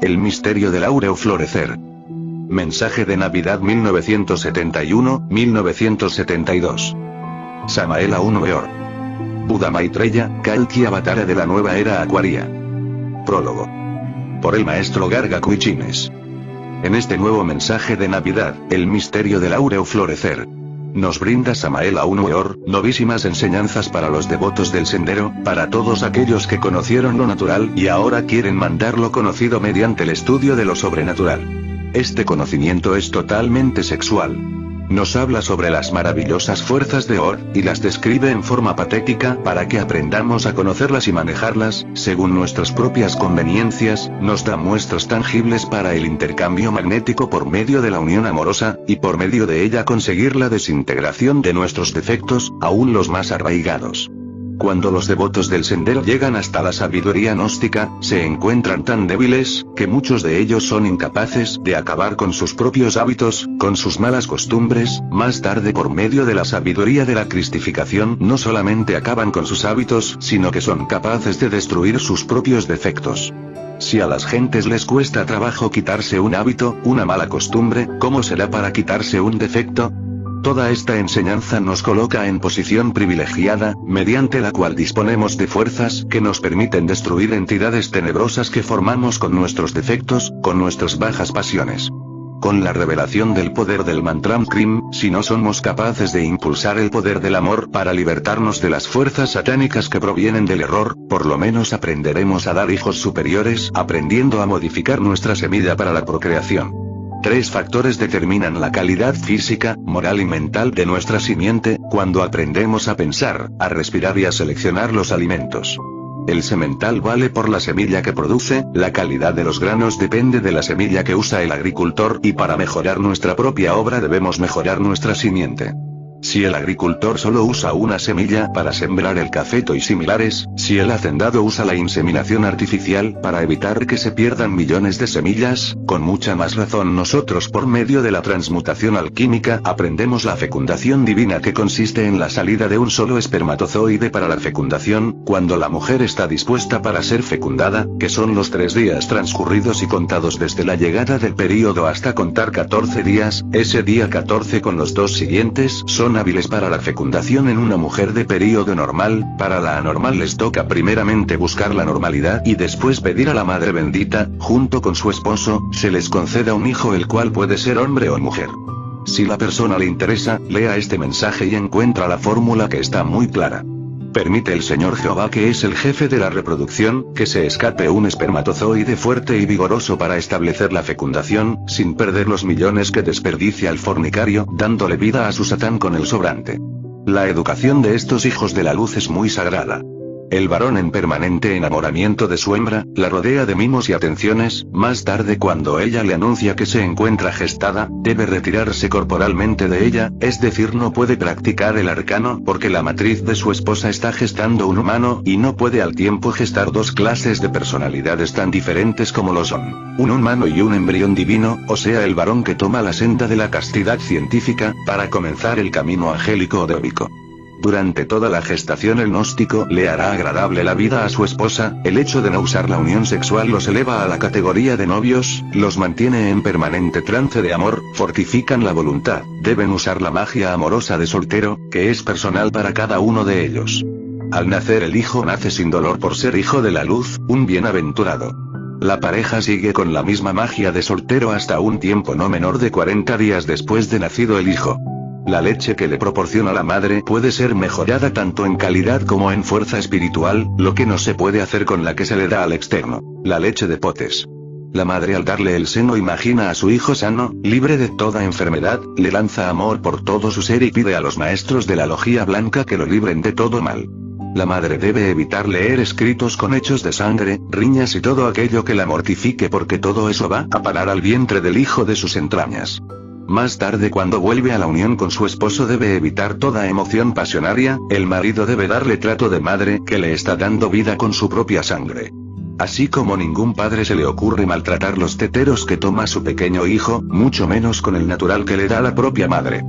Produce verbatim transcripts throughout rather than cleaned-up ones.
el misterio del áureo florecer. Mensaje de Navidad mil novecientos setenta y uno, mil novecientos setenta y dos. Samael Aun Weor. Buda Maitreya, Kalki Avatara de la nueva era acuaria. Prólogo. Por el maestro Garga Kuichines. En este nuevo mensaje de Navidad, el misterio del áureo florecer, nos brinda Samael Aun Weor, novísimas enseñanzas para los devotos del sendero, para todos aquellos que conocieron lo natural y ahora quieren mandar lo conocido mediante el estudio de lo sobrenatural. Este conocimiento es totalmente sexual. Nos habla sobre las maravillosas fuerzas de Or, y las describe en forma patética para que aprendamos a conocerlas y manejarlas, según nuestras propias conveniencias, nos da muestras tangibles para el intercambio magnético por medio de la unión amorosa, y por medio de ella conseguir la desintegración de nuestros defectos, aún los más arraigados. Cuando los devotos del sendero llegan hasta la sabiduría gnóstica, se encuentran tan débiles, que muchos de ellos son incapaces de acabar con sus propios hábitos, con sus malas costumbres. Más tarde, por medio de la sabiduría de la cristificación, no solamente acaban con sus hábitos, sino que son capaces de destruir sus propios defectos. Si a las gentes les cuesta trabajo quitarse un hábito, una mala costumbre, ¿cómo será para quitarse un defecto? Toda esta enseñanza nos coloca en posición privilegiada, mediante la cual disponemos de fuerzas que nos permiten destruir entidades tenebrosas que formamos con nuestros defectos, con nuestras bajas pasiones. Con la revelación del poder del Mantram Krim, si no somos capaces de impulsar el poder del amor para libertarnos de las fuerzas satánicas que provienen del error, por lo menos aprenderemos a dar hijos superiores, aprendiendo a modificar nuestra semilla para la procreación. Tres factores determinan la calidad física, moral y mental de nuestra simiente, cuando aprendemos a pensar, a respirar y a seleccionar los alimentos. El semental vale por la semilla que produce, la calidad de los granos depende de la semilla que usa el agricultor, y para mejorar nuestra propia obra debemos mejorar nuestra simiente. Si el agricultor solo usa una semilla para sembrar el cafeto y similares, si el hacendado usa la inseminación artificial para evitar que se pierdan millones de semillas, con mucha más razón nosotros por medio de la transmutación alquímica aprendemos la fecundación divina, que consiste en la salida de un solo espermatozoide para la fecundación, cuando la mujer está dispuesta para ser fecundada, que son los tres días transcurridos y contados desde la llegada del período hasta contar catorce días, ese día catorce con los dos siguientes son hábiles para la fecundación en una mujer de período normal. Para la anormal les toca primeramente buscar la normalidad y después pedir a la Madre Bendita, junto con su esposo, se les conceda un hijo, el cual puede ser hombre o mujer. Si la persona le interesa, lea este mensaje y encuentra la fórmula, que está muy clara. Permite el Señor Jehová, que es el jefe de la reproducción, que se escape un espermatozoide fuerte y vigoroso para establecer la fecundación, sin perder los millones que desperdicia el fornicario, dándole vida a su Satán con el sobrante. La educación de estos hijos de la luz es muy sagrada. El varón, en permanente enamoramiento de su hembra, la rodea de mimos y atenciones. Más tarde, cuando ella le anuncia que se encuentra gestada, debe retirarse corporalmente de ella, es decir, no puede practicar el arcano, porque la matriz de su esposa está gestando un humano, y no puede al tiempo gestar dos clases de personalidades tan diferentes como lo son un humano y un embrión divino, o sea, el varón que toma la senda de la castidad científica, para comenzar el camino angélico o dóbico. Durante toda la gestación el gnóstico le hará agradable la vida a su esposa. El hecho de no usar la unión sexual los eleva a la categoría de novios, los mantiene en permanente trance de amor, fortifican la voluntad. Deben usar la magia amorosa de soltero, que es personal para cada uno de ellos. Al nacer el hijo nace sin dolor por ser hijo de la luz, un bienaventurado. La pareja sigue con la misma magia de soltero hasta un tiempo no menor de cuarenta días después de nacido el hijo. La leche que le proporciona la madre puede ser mejorada tanto en calidad como en fuerza espiritual, lo que no se puede hacer con la que se le da al externo, la leche de potes. La madre, al darle el seno, imagina a su hijo sano, libre de toda enfermedad, le lanza amor por todo su ser y pide a los maestros de la lojía blanca que lo libren de todo mal. La madre debe evitar leer escritos con hechos de sangre, riñas y todo aquello que la mortifique, porque todo eso va a parar al vientre del hijo de sus entrañas. Más tarde, cuando vuelve a la unión con su esposo, debe evitar toda emoción pasionaria. El marido debe darle trato de madre, que le está dando vida con su propia sangre. Así como ningún padre se le ocurre maltratar los teteros que toma su pequeño hijo, mucho menos con el natural que le da la propia madre.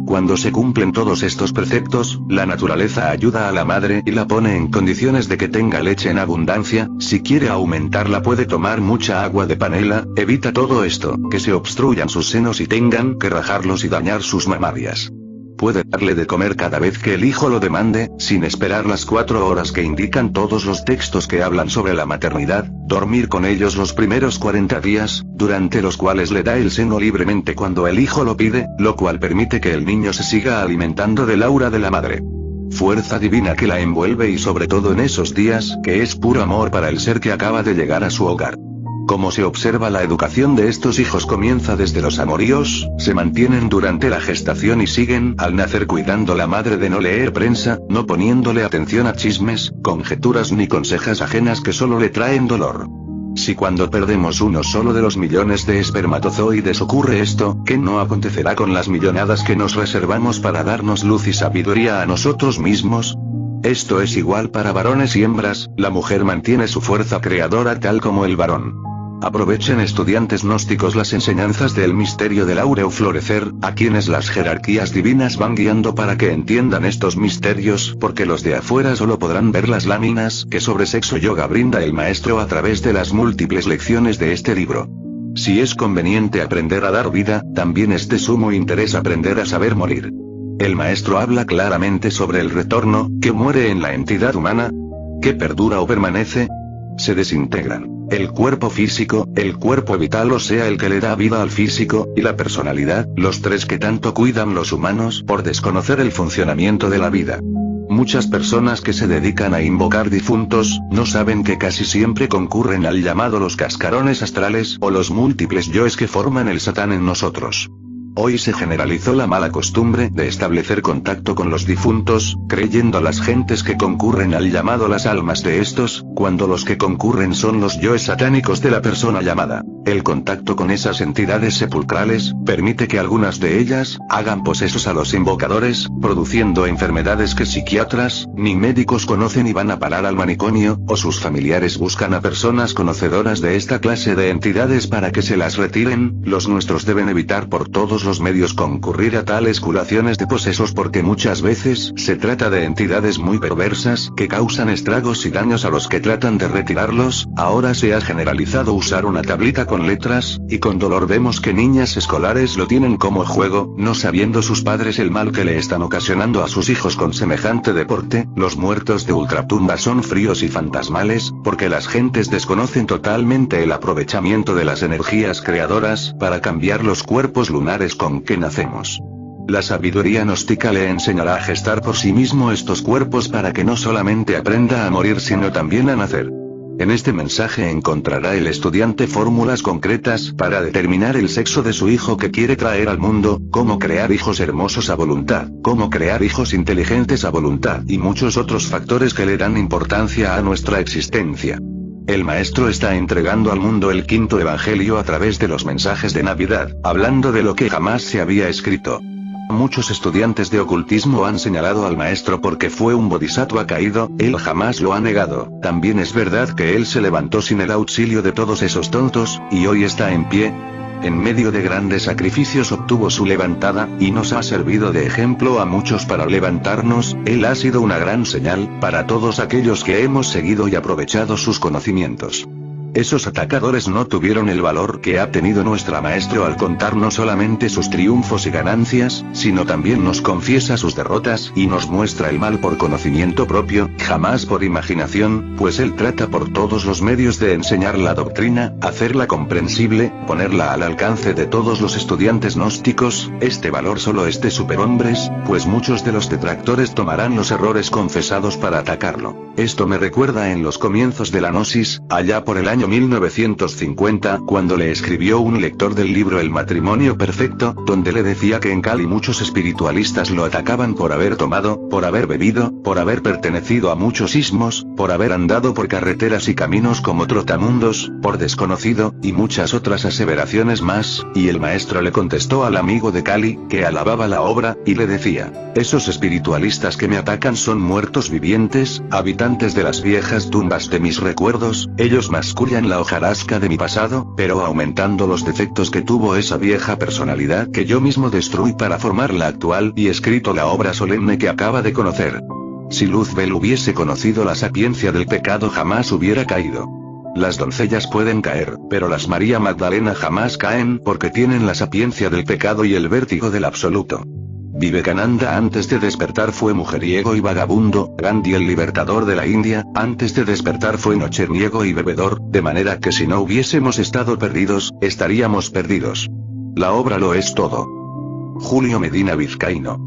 Cuando se cumplen todos estos preceptos, la naturaleza ayuda a la madre y la pone en condiciones de que tenga leche en abundancia. Si quiere aumentarla puede tomar mucha agua de panela. Evita todo esto, que se obstruyan sus senos y tengan que rajarlos y dañar sus mamarias. Puede darle de comer cada vez que el hijo lo demande, sin esperar las cuatro horas que indican todos los textos que hablan sobre la maternidad, dormir con ellos los primeros cuarenta días, durante los cuales le da el seno libremente cuando el hijo lo pide, lo cual permite que el niño se siga alimentando del aura de la madre. Fuerza divina que la envuelve y sobre todo en esos días, que es puro amor para el ser que acaba de llegar a su hogar. Como se observa, la educación de estos hijos comienza desde los amoríos, se mantienen durante la gestación y siguen al nacer cuidando la madre de no leer prensa, no poniéndole atención a chismes, conjeturas ni consejas ajenas que solo le traen dolor. Si cuando perdemos uno solo de los millones de espermatozoides ocurre esto, ¿qué no acontecerá con las millonadas que nos reservamos para darnos luz y sabiduría a nosotros mismos? Esto es igual para varones y hembras, la mujer mantiene su fuerza creadora tal como el varón. Aprovechen, estudiantes gnósticos, las enseñanzas del misterio del áureo florecer, a quienes las jerarquías divinas van guiando para que entiendan estos misterios, porque los de afuera solo podrán ver las láminas que sobre sexo yoga brinda el maestro a través de las múltiples lecciones de este libro. Si es conveniente aprender a dar vida, también es de sumo interés aprender a saber morir. El maestro habla claramente sobre el retorno, que muere en la entidad humana, que perdura o permanece, se desintegran. El cuerpo físico, el cuerpo vital, o sea el que le da vida al físico, y la personalidad, los tres que tanto cuidan los humanos por desconocer el funcionamiento de la vida. Muchas personas que se dedican a invocar difuntos, no saben que casi siempre concurren al llamado los cascarones astrales o los múltiples yoes que forman el Satán en nosotros. Hoy se generalizó la mala costumbre de establecer contacto con los difuntos, creyendo las gentes que concurren al llamado las almas de estos, cuando los que concurren son los yoes satánicos de la persona llamada. El contacto con esas entidades sepulcrales permite que algunas de ellas hagan posesos a los invocadores, produciendo enfermedades que psiquiatras ni médicos conocen y van a parar al manicomio, o sus familiares buscan a personas conocedoras de esta clase de entidades para que se las retiren. Los nuestros deben evitar por todos los medios concurrir a tales curaciones de posesos, porque muchas veces se trata de entidades muy perversas que causan estragos y daños a los que tratan de retirarlos. Ahora se ha generalizado usar una tablita con letras, y con dolor vemos que niñas escolares lo tienen como juego, no sabiendo sus padres el mal que le están ocasionando a sus hijos con semejante deporte. Los muertos de ultratumba son fríos y fantasmales, porque las gentes desconocen totalmente el aprovechamiento de las energías creadoras para cambiar los cuerpos lunares con que nacemos. La sabiduría gnóstica le enseñará a gestar por sí mismo estos cuerpos para que no solamente aprenda a morir sino también a nacer. En este mensaje encontrará el estudiante fórmulas concretas para determinar el sexo de su hijo que quiere traer al mundo, cómo crear hijos hermosos a voluntad, cómo crear hijos inteligentes a voluntad y muchos otros factores que le dan importancia a nuestra existencia. El maestro está entregando al mundo el quinto evangelio a través de los mensajes de Navidad, hablando de lo que jamás se había escrito. Muchos estudiantes de ocultismo han señalado al maestro porque fue un bodhisattva caído, él jamás lo ha negado. También es verdad que él se levantó sin el auxilio de todos esos tontos, y hoy está en pie. En medio de grandes sacrificios obtuvo su levantada, y nos ha servido de ejemplo a muchos para levantarnos. Él ha sido una gran señal para todos aquellos que hemos seguido y aprovechado sus conocimientos. Esos atacadores no tuvieron el valor que ha tenido nuestro maestro al contar no solamente sus triunfos y ganancias, sino también nos confiesa sus derrotas y nos muestra el mal por conocimiento propio, jamás por imaginación, pues él trata por todos los medios de enseñar la doctrina, hacerla comprensible, ponerla al alcance de todos los estudiantes gnósticos. Este valor solo es de superhombres, pues muchos de los detractores tomarán los errores confesados para atacarlo. Esto me recuerda en los comienzos de la gnosis, allá por el año mil novecientos cincuenta, cuando le escribió un lector del libro El matrimonio perfecto, donde le decía que en Cali muchos espiritualistas lo atacaban por haber tomado, por haber bebido, por haber pertenecido a muchos ismos, por haber andado por carreteras y caminos como trotamundos, por desconocido, y muchas otras aseveraciones más, y el maestro le contestó al amigo de Cali, que alababa la obra, y le decía: esos espiritualistas que me atacan son muertos vivientes, habitantes de las viejas tumbas de mis recuerdos, ellos mascullan semilla en la hojarasca de mi pasado, pero aumentando los defectos que tuvo esa vieja personalidad que yo mismo destruí para formar la actual y escrito la obra solemne que acaba de conocer. Si Luzbel hubiese conocido la sapiencia del pecado jamás hubiera caído. Las doncellas pueden caer, pero las María Magdalena jamás caen porque tienen la sapiencia del pecado y el vértigo del absoluto. Vivekananda antes de despertar fue mujeriego y vagabundo, Gandhi el libertador de la India, antes de despertar fue nocheniego y bebedor, de manera que si no hubiésemos estado perdidos, estaríamos perdidos. La obra lo es todo. Julio Medina Vizcaíno.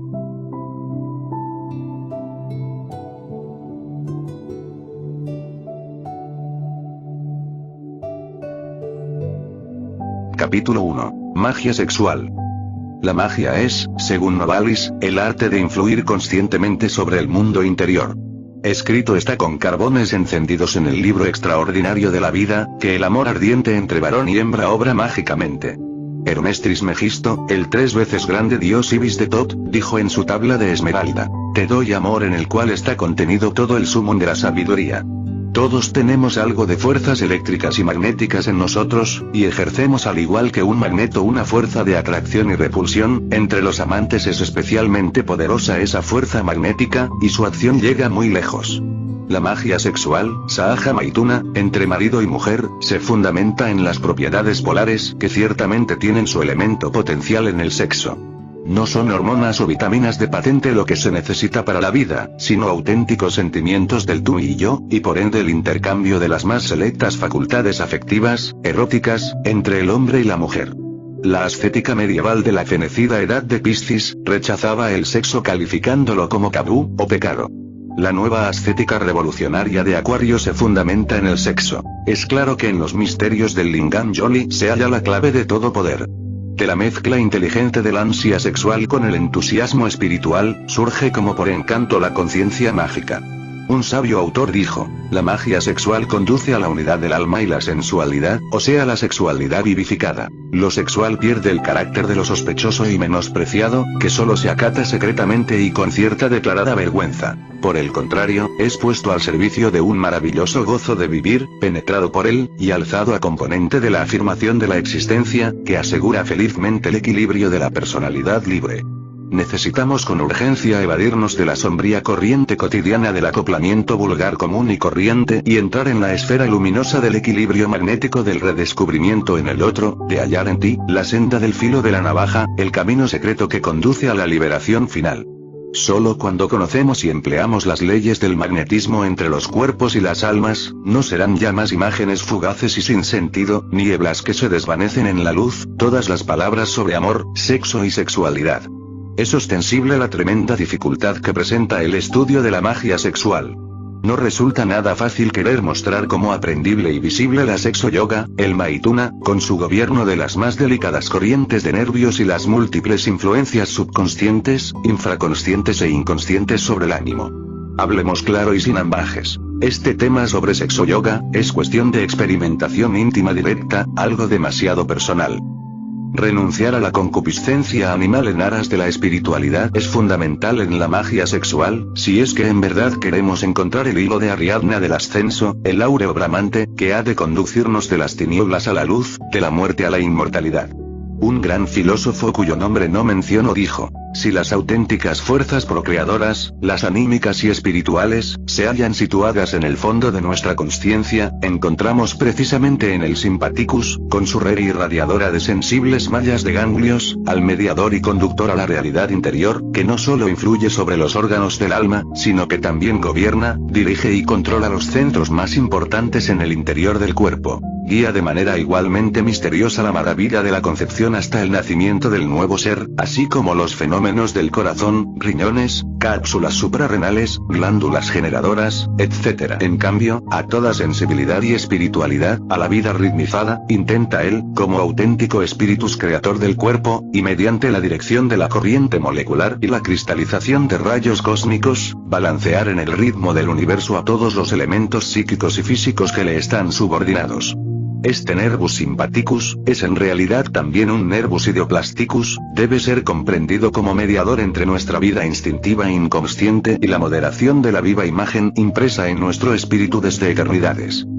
Capítulo uno. Magia sexual. La magia es, según Novalis, el arte de influir conscientemente sobre el mundo interior. Escrito está con carbones encendidos en el libro extraordinario de la vida, que el amor ardiente entre varón y hembra obra mágicamente. Hermes Trismegisto, el tres veces grande dios Ibis de Tot, dijo en su tabla de esmeralda: te doy amor en el cual está contenido todo el sumum de la sabiduría. Todos tenemos algo de fuerzas eléctricas y magnéticas en nosotros, y ejercemos al igual que un magneto una fuerza de atracción y repulsión. Entre los amantes es especialmente poderosa esa fuerza magnética, y su acción llega muy lejos. La magia sexual, Sahaja Maituna, entre marido y mujer, se fundamenta en las propiedades polares que ciertamente tienen su elemento potencial en el sexo. No son hormonas o vitaminas de patente lo que se necesita para la vida, sino auténticos sentimientos del tú y yo, y por ende el intercambio de las más selectas facultades afectivas, eróticas, entre el hombre y la mujer. La ascética medieval de la fenecida edad de Piscis, rechazaba el sexo calificándolo como tabú, o pecado. La nueva ascética revolucionaria de Acuario se fundamenta en el sexo. Es claro que en los misterios del Lingam Yoli se halla la clave de todo poder. De la mezcla inteligente del ansia sexual con el entusiasmo espiritual, surge como por encanto la conciencia mágica. Un sabio autor dijo: la magia sexual conduce a la unidad del alma y la sensualidad, o sea la sexualidad vivificada. Lo sexual pierde el carácter de lo sospechoso y menospreciado, que solo se acata secretamente y con cierta declarada vergüenza. Por el contrario, es puesto al servicio de un maravilloso gozo de vivir, penetrado por él, y alzado a componente de la afirmación de la existencia, que asegura felizmente el equilibrio de la personalidad libre. Necesitamos con urgencia evadirnos de la sombría corriente cotidiana del acoplamiento vulgar común y corriente y entrar en la esfera luminosa del equilibrio magnético del redescubrimiento en el otro, de hallar en ti, la senda del filo de la navaja, el camino secreto que conduce a la liberación final. Solo cuando conocemos y empleamos las leyes del magnetismo entre los cuerpos y las almas, no serán ya más imágenes fugaces y sin sentido, nieblas que se desvanecen en la luz, todas las palabras sobre amor, sexo y sexualidad. Es ostensible la tremenda dificultad que presenta el estudio de la magia sexual. No resulta nada fácil querer mostrar como aprendible y visible la sexo yoga, el maituna, con su gobierno de las más delicadas corrientes de nervios y las múltiples influencias subconscientes, infraconscientes e inconscientes sobre el ánimo. Hablemos claro y sin ambajes. Este tema sobre sexo yoga, es cuestión de experimentación íntima directa, algo demasiado personal. Renunciar a la concupiscencia animal en aras de la espiritualidad es fundamental en la magia sexual, si es que en verdad queremos encontrar el hilo de Ariadna del ascenso, el áureo bramante, que ha de conducirnos de las tinieblas a la luz, de la muerte a la inmortalidad. Un gran filósofo cuyo nombre no menciono dijo: si las auténticas fuerzas procreadoras, las anímicas y espirituales, se hallan situadas en el fondo de nuestra consciencia, encontramos precisamente en el sympathicus, con su red irradiadora de sensibles mallas de ganglios, al mediador y conductor a la realidad interior, que no solo influye sobre los órganos del alma, sino que también gobierna, dirige y controla los centros más importantes en el interior del cuerpo. Guía de manera igualmente misteriosa la maravilla de la concepción hasta el nacimiento del nuevo ser, así como los fenómenos del corazón, riñones, cápsulas suprarrenales, glándulas generadoras, etcétera. En cambio, a toda sensibilidad y espiritualidad, a la vida ritmizada, intenta él, como auténtico espíritus creador del cuerpo, y mediante la dirección de la corriente molecular y la cristalización de rayos cósmicos, balancear en el ritmo del universo a todos los elementos psíquicos y físicos que le están subordinados. Este nervus sympathicus, es en realidad también un nervus idioplasticus, debe ser comprendido como mediador entre nuestra vida instintiva e inconsciente y la moderación de la viva imagen impresa en nuestro espíritu desde eternidades.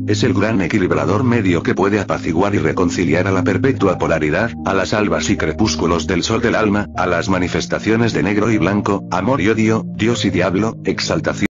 Es el gran equilibrador medio que puede apaciguar y reconciliar a la perpetua polaridad, a las albas y crepúsculos del sol del alma, a las manifestaciones de negro y blanco, amor y odio, Dios y diablo, exaltación